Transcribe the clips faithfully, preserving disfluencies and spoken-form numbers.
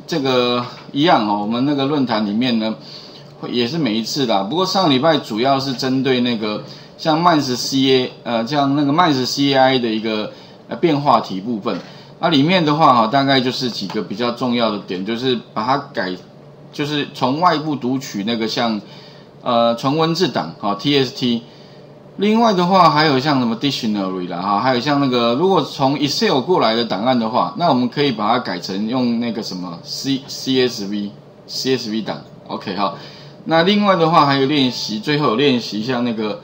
这个一样哦，我们那个论坛里面呢，也是每一次的。不过上个礼拜主要是针对那个像 M A N S C A 呃，像那个 M A N S C A I 的一个呃变化题部分。啊，里面的话哈，大概就是几个比较重要的点，就是把它改，就是从外部读取那个像呃纯文字档哈 T S T。另外的话，还有像什么 dictionary 啦，哈，还有像那个，如果从 Excel 过来的档案的话，那我们可以把它改成用那个什么 C CSV CSV 档 ，OK 哈。那另外的话，还有练习，最后有练习像那个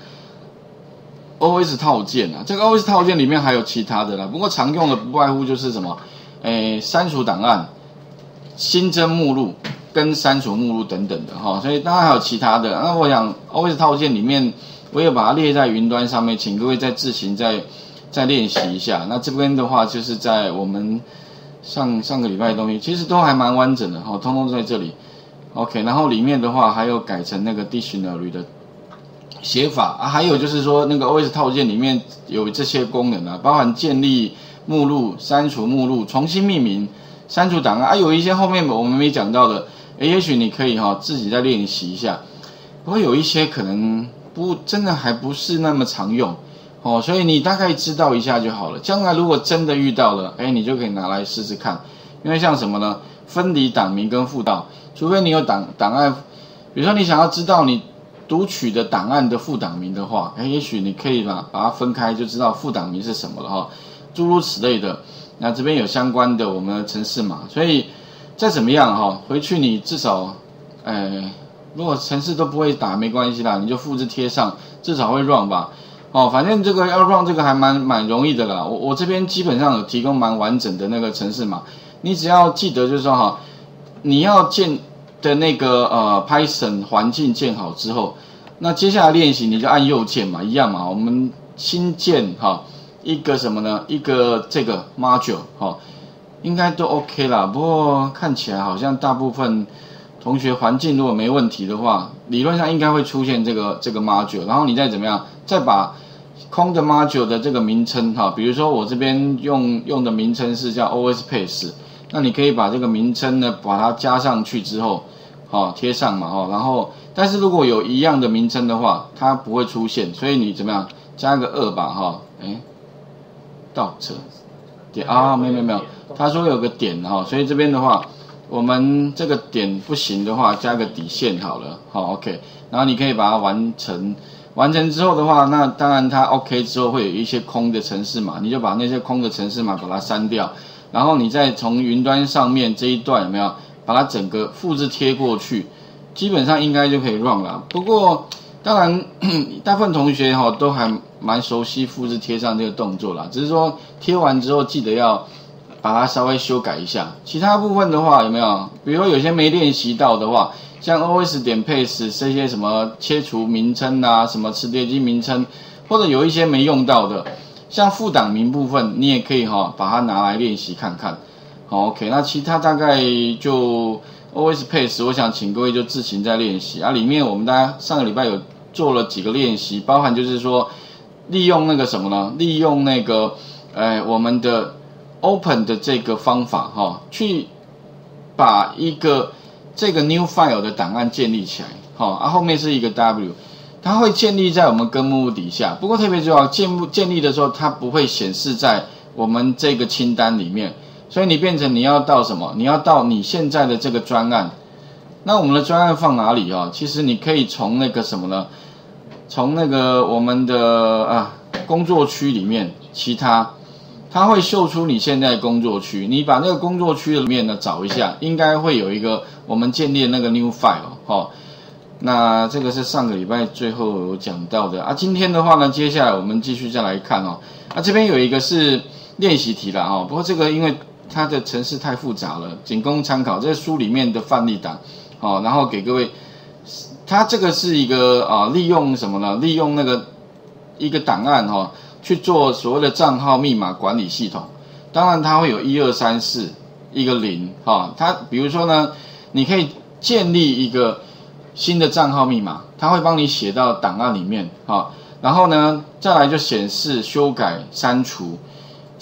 O S 套件啊，这个 O S 套件里面还有其他的啦，不过常用的不外乎就是什么，诶，删除档案、新增目录跟删除目录等等的哈，所以当然还有其他的。那我想 O S 套件里面。我也把它列在云端上面，请各位再自行再再练习一下。那这边的话，就是在我们上上个礼拜的东西，其实都还蛮完整的哈，通通在这里。OK， 然后里面的话还有改成那个 dictionary 的写法啊，还有就是说那个 O S 套件里面有这些功能啊，包含建立目录、删除目录、重新命名、删除档案啊，有一些后面我们没讲到的，也许你可以哈自己再练习一下。不过有一些可能。不，真的还不是那么常用哦，所以你大概知道一下就好了。将来如果真的遇到了，哎，你就可以拿来试试看。因为像什么呢？分离档名跟副档，除非你有档档案，比如说你想要知道你读取的档案的副档名的话，哎，也许你可以把把它分开，就知道副档名是什么了哈，诸如此类的。那这边有相关的我们的程式码，所以再怎么样哈，回去你至少，哎。如果程式都不会打没关系啦，你就复制贴上，至少会 run 吧。哦，反正这个要 run 这个还蛮蛮容易的啦。我我这边基本上有提供蛮完整的那个程式码，你只要记得就是说哈，你要建的那个呃 Python 环境建好之后，那接下来练习你就按右键嘛，一样嘛。我们新建哈一个什么呢？一个这个 module 哈，应该都 OK 啦。不过看起来好像大部分。同学环境如果没问题的话，理论上应该会出现这个这个 module， 然后你再怎么样，再把空的 module 的这个名称哈，比如说我这边用用的名称是叫 O S Pace， 那你可以把这个名称呢把它加上去之后，好贴上嘛哈，然后但是如果有一样的名称的话，它不会出现，所以你怎么样加个二吧哈，哎，倒车点啊，没有没有没有，他说有个点哈，所以这边的话。我们这个点不行的话，加个底线好了，好 OK， 然后你可以把它完成，完成之后的话，那当然它 OK 之后会有一些空的程式码，你就把那些空的程式码把它删掉，然后你再从云端上面这一段有没有把它整个复制贴过去，基本上应该就可以 run 了。不过当然大部分同学哈都还蛮熟悉复制贴上这个动作啦，只是说贴完之后记得要。把它稍微修改一下，其他部分的话有没有？比如有些没练习到的话，像 O S 点 paste 这些什么切除名称啊，什么磁碟机名称，或者有一些没用到的，像副档名部分，你也可以哈、哦、把它拿来练习看看。好 ，OK， 那其他大概就 O S paste， 我想请各位就自行再练习啊。里面我们大家上个礼拜有做了几个练习，包含就是说利用那个什么呢？利用那个呃我们的。Open 的这个方法哈、哦，去把一个这个 new file 的档案建立起来，好、哦，啊后面是一个 W， 它会建立在我们根目录底下。不过特别重要，建建立的时候它不会显示在我们这个清单里面，所以你变成你要到什么？你要到你现在的这个专案。那我们的专案放哪里啊、哦？其实你可以从那个什么呢？从那个我们的啊工作区里面，其他。它会秀出你现在工作区，你把那个工作区里面呢找一下，应该会有一个我们建立的那个 new file 哦。那这个是上个礼拜最后有讲到的啊。今天的话呢，接下来我们继续再来看哦。啊，这边有一个是练习题啦哦，不过这个因为它的程式太复杂了，仅供参考。这是书里面的范例档哦，然后给各位，它这个是一个啊，利用什么呢？利用那个一个档案哈、哦。去做所谓的账号密码管理系统，当然它会有一二三四一个零哈，它比如说呢，你可以建立一个新的账号密码，它会帮你写到档案里面哈，然后呢再来就显示、修改、删除，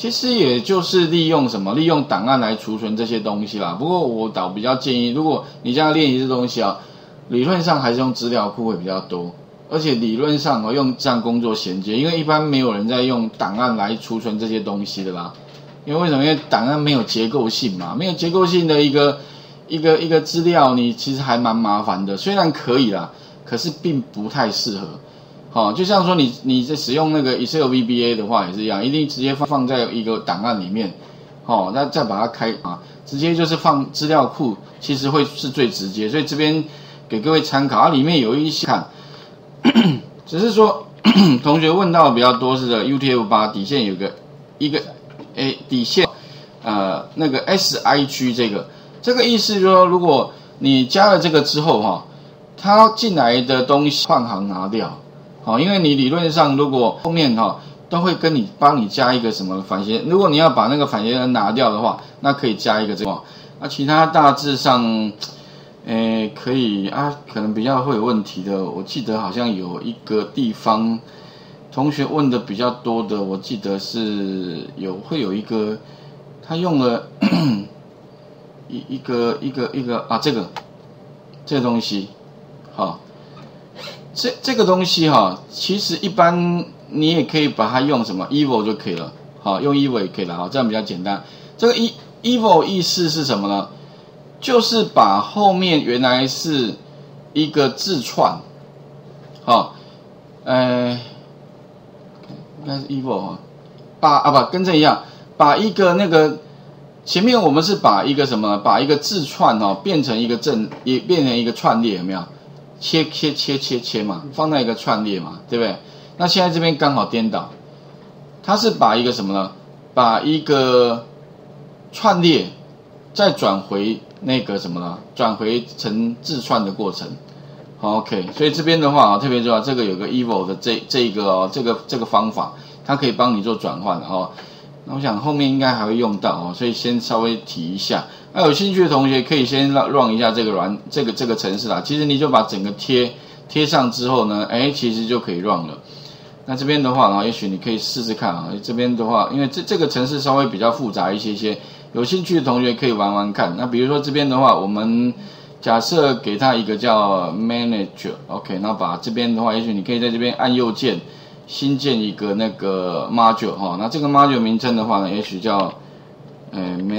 其实也就是利用什么，利用档案来储存这些东西啦。不过我倒比较建议，如果你这样练习这东西啊，理论上还是用资料库会比较多，而且理论上哦用这样工作衔接，因为一般没有人在用档案来储存这些东西的啦。因为为什么？因为档案没有结构性嘛，没有结构性的一个一个一个资料，你其实还蛮麻烦的。虽然可以啦，可是并不太适合。好、哦，就像说你你在使用那个 Excel V B A 的话也是一样，一定直接放放在一个档案里面，哦，那再把它开啊，直接就是放资料库，其实会是最直接。所以这边给各位参考，它、啊、里面有一些看，只是说同学问到的比较多是的 U T F 八底线有个一个诶底线，呃那个 S I G 这个这个意思就是说，如果你加了这个之后哈、哦，它进来的东西换行拿掉。好，因为你理论上如果后面哈、哦、都会跟你帮你加一个什么反斜，如果你要把那个反斜人拿掉的话，那可以加一个这个。那其他大致上，诶可以啊，可能比较会有问题的。我记得好像有一个地方同学问的比较多的，我记得是有会有一个他用了一一个一个一个啊这个这个东西，好。这这个东西哈，其实一般你也可以把它用什么 evil 就可以了，好，用 evil 也可以了，好，这样比较简单。这个 e evil 意思是什么呢？就是把后面原来是一个字串，好，呃，应该是 evil 哈，把啊不跟这一样，把一个那个前面我们是把一个什么，把一个字串哦变成一个正，也变成一个串列，有没有？切切切切切嘛，放在一个串列嘛，对不对？那现在这边刚好颠倒，它是把一个什么呢？把一个串列再转回那个什么呢？转回成字串的过程。好 ，OK， 所以这边的话啊，特别重要，这个有个 evil 的这这一个哦，这个这个方法，它可以帮你做转换的哦。那我想后面应该还会用到哦，所以先稍微提一下。那有兴趣的同学可以先 run 一下这个软这个这个程式啦。其实你就把整个贴贴上之后呢，哎，其实就可以 run 了。那这边的话呢，也许你可以试试看啊。这边的话，因为这这个程式稍微比较复杂一些些，有兴趣的同学可以玩玩看。那比如说这边的话，我们假设给它一个叫 manager，OK， 那把这边的话，也许你可以在这边按右键。新建一个那个 module 哈，那这个 module 名称的话呢，也许叫呃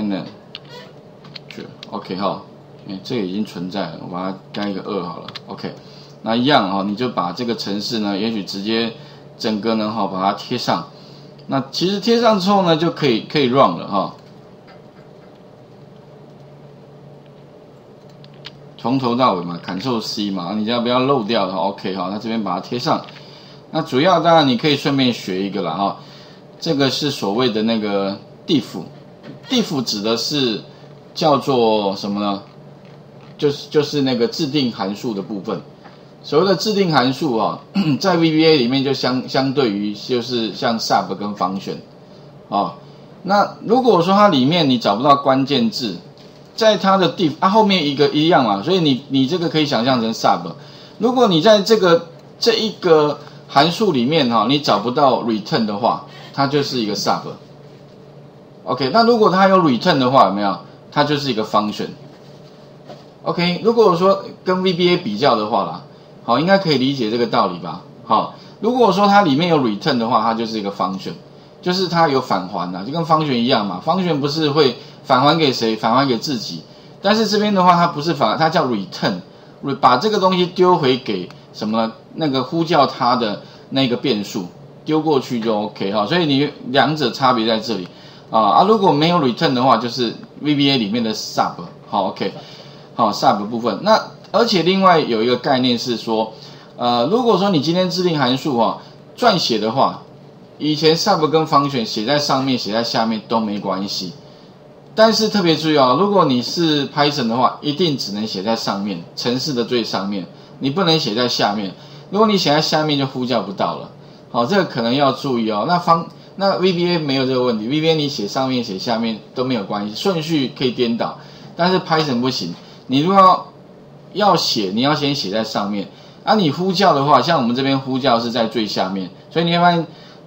manager，OK 哈，哎这个已经存在了，我把它加一个二好了 ，OK， 那一样哈，你就把这个程式呢，也许直接整个呢哈把它贴上，那其实贴上之后呢就可以可以 run 了哈，从头到尾嘛 ，Ctrl C 嘛，你只要不要漏掉的 ，OK 哈，那这边把它贴上。那主要当然你可以顺便学一个啦哈，这个是所谓的那个 diff，diff 指的是叫做什么呢？就是就是那个制定函数的部分。所谓的制定函数啊，在 V B A 里面就相相对于就是像 sub 跟 function 啊。那如果说它里面你找不到关键字，在它的 diff 啊后面一个一样嘛，所以你你这个可以想象成 sub。如果你在这个这一个函数里面哈，你找不到 return 的话，它就是一个 sub。OK， 那如果它有 return 的话，有没有？它就是一个 function。OK， 如果说跟 V B A 比较的话啦，好，应该可以理解这个道理吧？好，如果说它里面有 return 的话，它就是一个 function， 就是它有返还呐，就跟 function 一样嘛。function 不是会返还给谁？返还给自己。但是这边的话，它不是返，它叫 return， 把这个东西丢回给什么呢？那个呼叫它的那个变数丢过去就 OK 哈，所以你两者差别在这里啊啊，如果没有 return 的话，就是 V B A 里面的 sub 好 OK 好 sub 部分。那而且另外有一个概念是说，呃，如果说你今天制定函数哈撰写的话，以前 sub 跟 function 写在上面写在下面都没关系，但是特别注意哦，如果你是 Python 的话，一定只能写在上面，程式的最上面，你不能写在下面。如果你写在下面就呼叫不到了，好，这个可能要注意哦。那方那 V B A 没有这个问题 ，V B A 你写上面写下面都没有关系，顺序可以颠倒，但是 Python 不行。你如果要要写，你要先写在上面。啊，你呼叫的话，像我们这边呼叫是在最下面，所以你会发现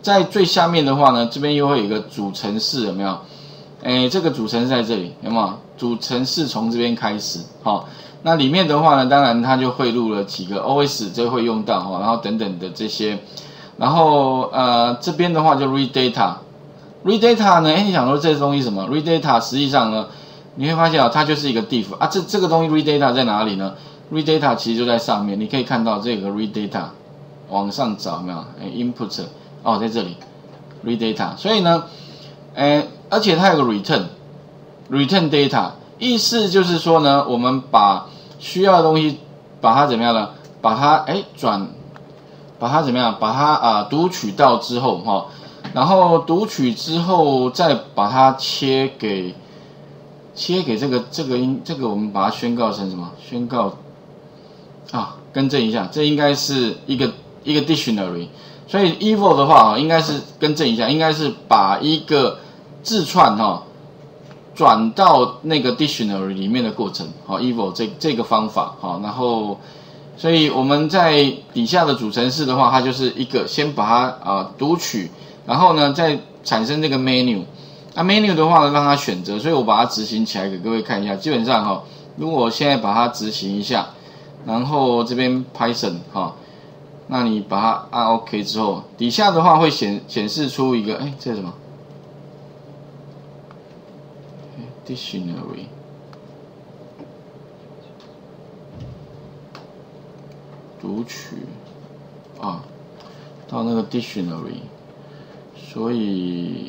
在最下面的话呢，这边又会有一个主程式，有没有？哎，这个主程式在这里，有没有？主程式从这边开始，好、哦，那里面的话呢，当然它就汇入了几个 O S， 这会用到哈、哦，然后等等的这些，然后呃这边的话就 read data，read data 呢，哎，你想说这东西什么 ？read data 实际上呢，你会发现啊、哦，它就是一个 diff 啊，这这个东西 read data 在哪里呢 ？read data 其实就在上面，你可以看到这个 read data， 往上找有没有？哎 ，input 哦，在这里 read data， 所以呢，哎，而且它有个 return。return data 意思就是说呢，我们把需要的东西把它怎么样呢？把它哎转，把它怎么样？把它啊、呃、读取到之后哈、哦，然后读取之后再把它切给切给这个这个应这个我们把它宣告成什么？宣告啊，更正一下，这应该是一个一个 dictionary， 所以 eval 的话啊，应该是更正一下，应该是把一个字串哈。哦转到那个 dictionary 里面的过程，好 eval 这这个方法，好，然后，所以我们在底下的主程式的话，它就是一个先把它啊、呃、读取，然后呢再产生这个 menu， 那 menu 的话呢让它选择，所以我把它执行起来给各位看一下，基本上哈，如果我现在把它执行一下，然后这边 Python 哈，那你把它按 OK 之后，底下的话会显显示出一个，哎，这是什么？Dictionary 读取啊，到那个 dictionary， 所以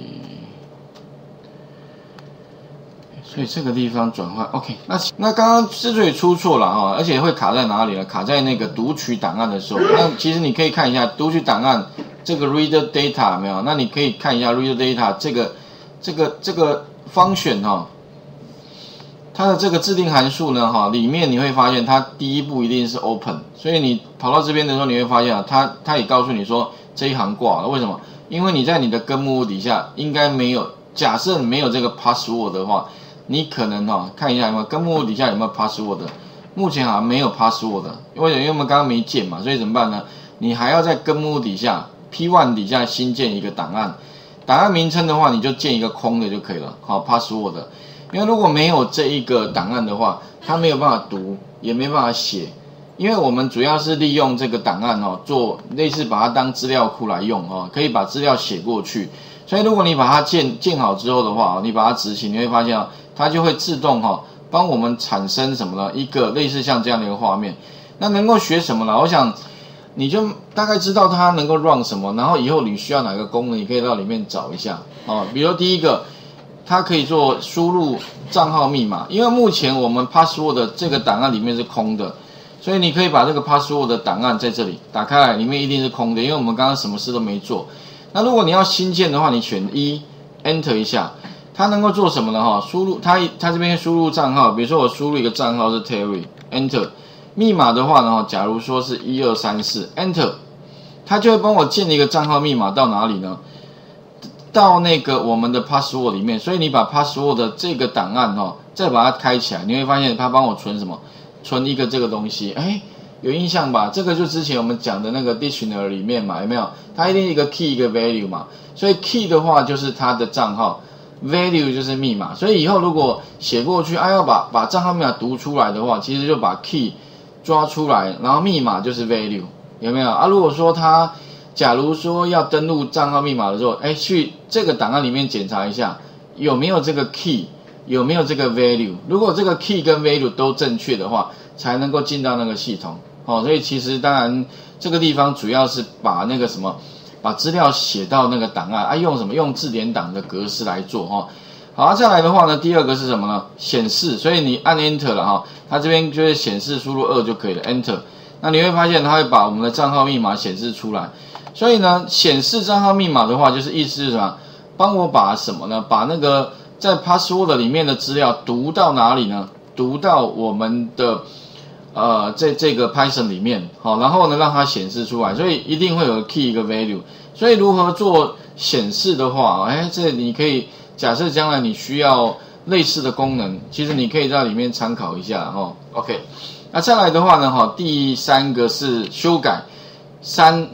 所以这个地方转换 OK， 那那刚刚之所以出错了啊，而且会卡在哪里呢？卡在那个读取档案的时候。那其实你可以看一下读取档案这个 reader data 有没有？那你可以看一下 reader data 这个这个这个function 哈。它的这个制定函数呢，哈，里面你会发现它第一步一定是 open， 所以你跑到这边的时候，你会发现啊，它它也告诉你说这一行挂了，为什么？因为你在你的根目录底下应该没有，假设没有这个 password 的话，你可能哈看一下有没有根目录底下有没有 password， 目前好像没有 password， 因为因为我们刚刚没建嘛，所以怎么办呢？你还要在根目录底下 P 一 底下新建一个档案，档案名称的话你就建一个空的就可以了，好 password。因为如果没有这一个档案的话，它没有办法读，也没办法写。因为我们主要是利用这个档案哦，做类似把它当资料库来用哦，可以把资料写过去。所以如果你把它建建好之后的话，你把它执行，你会发现啊，它就会自动哈帮我们产生什么呢？一个类似像这样的一个画面。那能够学什么呢？我想你就大概知道它能够 run 什么，然后以后你需要哪个功能，你可以到里面找一下哦。比如第一个。它可以做输入账号密码，因为目前我们 password 的这个档案里面是空的，所以你可以把这个 password 的档案在这里打开来，里面一定是空的，因为我们刚刚什么事都没做。那如果你要新建的话，你选一 enter 一下，它能够做什么呢？哈，输入它它这边输入账号，比如说我输入一个账号是 Terry enter， 密码的话呢，假如说是一二三四 enter， 它就会帮我建一个账号密码到哪里呢？到那个我们的 password 里面，所以你把 password 的这个档案哦，再把它开起来，你会发现它帮我存什么？存一个这个东西，哎，有印象吧？这个就之前我们讲的那个 dictionary 里面嘛，有没有？它一定一个 key 一个 value 嘛，所以 key 的话就是它的账号 ，value 就是密码。所以以后如果写过去，啊要把把账号密码读出来的话，其实就把 key 抓出来，然后密码就是 value， 有没有？啊，如果说它假如说要登录账号密码的时候，哎，去这个档案里面检查一下有没有这个 key， 有没有这个 value。如果这个 key 跟 value 都正确的话，才能够进到那个系统。哦，所以其实当然这个地方主要是把那个什么，把资料写到那个档案啊，用什么？用字典档的格式来做哈。好，再来的话呢，第二个是什么呢？显示，所以你按 Enter 了哈，它这边就会显示输入二就可以了 ，Enter。那你会发现它会把我们的账号密码显示出来。所以呢，显示账号密码的话，就是意思是什么？帮我把什么呢？把那个在 password 里面的资料读到哪里呢？读到我们的呃在这个 Python 里面，好，然后呢让它显示出来。所以一定会有 key 一个 value。所以如何做显示的话，哎，这你可以假设将来你需要类似的功能，其实你可以在里面参考一下哈。OK， 那再来的话呢，哈，第三个是修改。三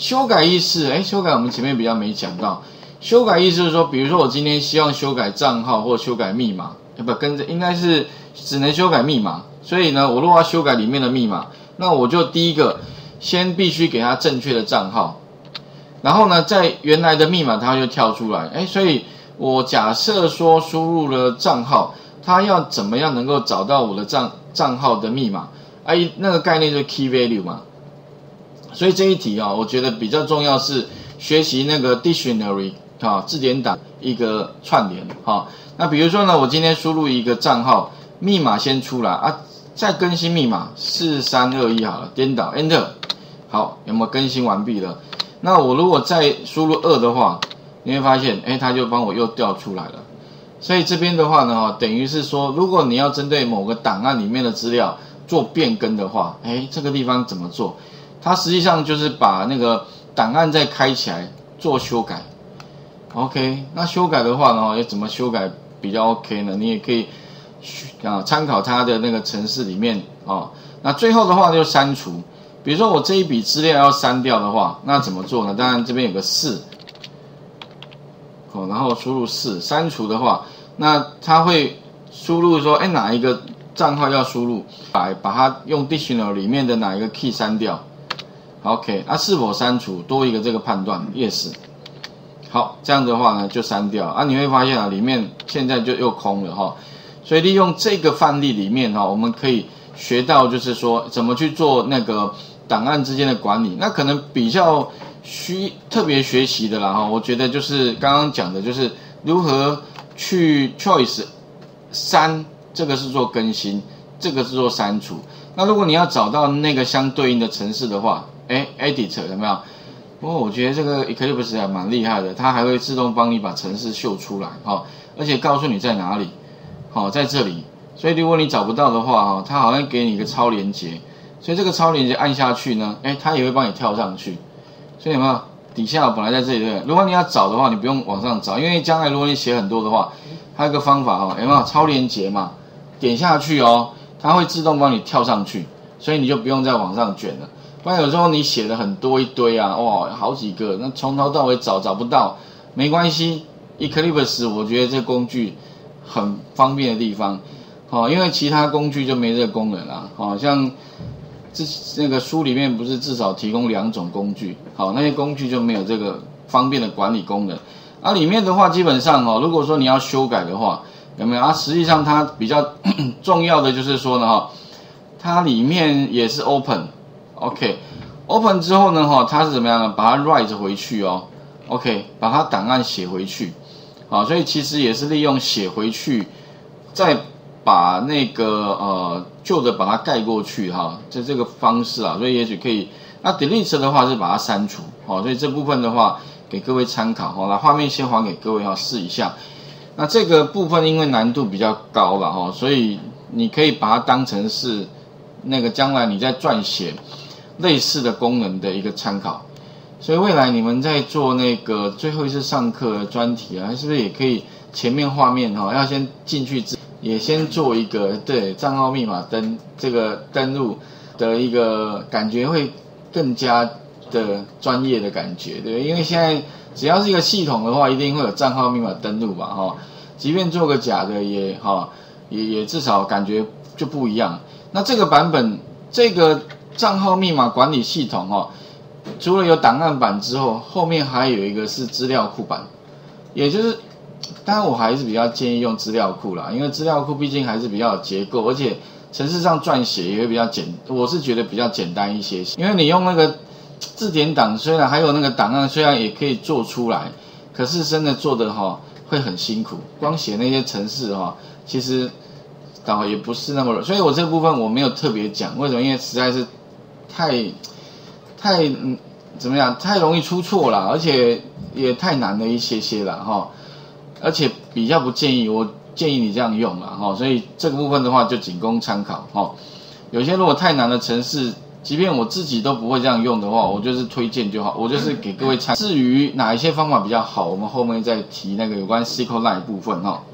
修改意思，哎，修改我们前面比较没讲到。修改意思就是说，比如说我今天希望修改账号或修改密码，不跟着应该是只能修改密码。所以呢，我如果要修改里面的密码，那我就第一个先必须给它正确的账号，然后呢，在原来的密码它就跳出来。哎，所以我假设说输入了账号，它要怎么样能够找到我的账账号的密码？哎，那个概念就是 key value 嘛。所以这一题啊，我觉得比较重要是学习那个 dictionary 啊字典档一个串联哈。那比如说呢，我今天输入一个账号，密码先出来啊，再更新密码四三二一好了，颠倒 Enter， 好，有没有更新完毕了？那我如果再输入二的话，你会发现，哎，它就帮我又调出来了。所以这边的话呢，等于是说，如果你要针对某个档案里面的资料做变更的话，哎，这个地方怎么做？它实际上就是把那个档案再开起来做修改。OK， 那修改的话呢，要怎么修改比较 OK 呢？你也可以啊参考它的那个程式里面哦。那最后的话就删除。比如说我这一笔资料要删掉的话，那怎么做呢？当然这边有个四，哦，然后输入四，删除的话，那它会输入说，哎，哪一个账号要输入，来把它用 dictionary 里面的哪一个 key 删掉。OK， 那、啊、是否删除多一个这个判断 ，yes。好，这样的话呢就删掉啊，你会发现啊，里面现在就又空了哈。所以利用这个范例里面哈，我们可以学到就是说怎么去做那个档案之间的管理。那可能比较需特别学习的啦哈，我觉得就是刚刚讲的，就是如何去 choice 删，这个是做更新，这个是做删除。那如果你要找到那个相对应的程式的话，哎 ，edit 有没有？不过我觉得这个 Eclipse 还蛮厉害的，它还会自动帮你把程式秀出来哈，而且告诉你在哪里，好，在这里。所以如果你找不到的话哈，它好像给你一个超连结，所以这个超连结按下去呢，哎，它也会帮你跳上去。所以有没有？底下本来在这里对不对？如果你要找的话，你不用往上找，因为将来如果你写很多的话，还有一个方法哈，有没有超连结嘛？点下去哦，它会自动帮你跳上去，所以你就不用再往上卷了。不然有时候你写的很多一堆啊，哇，好几个，那从头到尾找找不到，没关系 ，Eclipse 我觉得这工具很方便的地方，哦，因为其他工具就没这个功能啦，哦，像这那个书里面不是至少提供两种工具，好，那些工具就没有这个方便的管理功能。啊，里面的话基本上哦，如果说你要修改的话，有没有啊？实际上它比较重要的就是说呢，哈，它里面也是 open。OK，open 之后呢，哈，它是怎么样呢？把它 write 回去哦 ，OK， 把它档案写回去，好，所以其实也是利用写回去，再把那个呃旧的把它盖过去哈，就这个方式啊，所以也许可以。那 delete 的话是把它删除，好，所以这部分的话给各位参考，好，那画面先还给各位哈，试一下。那这个部分因为难度比较高了哈，所以你可以把它当成是那个将来你在撰写类似的功能的一个参考，所以未来你们在做那个最后一次上课的专题啊，是不是也可以前面画面哈，要先进去之也先做一个对账号密码登这个登录的一个感觉，会更加的专业的感觉，对，因为现在只要是一个系统的话，一定会有账号密码登录吧，哈，即便做个假的也哈，也也至少感觉就不一样。那这个版本这个账号密码管理系统哈，除了有档案版之后，后面还有一个是资料库版，也就是当然我还是比较建议用资料库啦，因为资料库毕竟还是比较有结构，而且程式上撰写也会比较简，我是觉得比较简单一些，因为你用那个字典档，虽然还有那个档案，虽然也可以做出来，可是真的做的哈会很辛苦，光写那些程式哈，其实倒也不是那么，所以我这部分我没有特别讲，为什么？因为实在是太太嗯怎么样，太容易出错了，而且也太难了一些些了哈，而且比较不建议，我建议你这样用了哈，所以这个部分的话就仅供参考哈。有些如果太难的程式，即便我自己都不会这样用的话，我就是推荐就好，我就是给各位参。至于哪一些方法比较好，我们后面再提那个有关 SQLite 部分哈。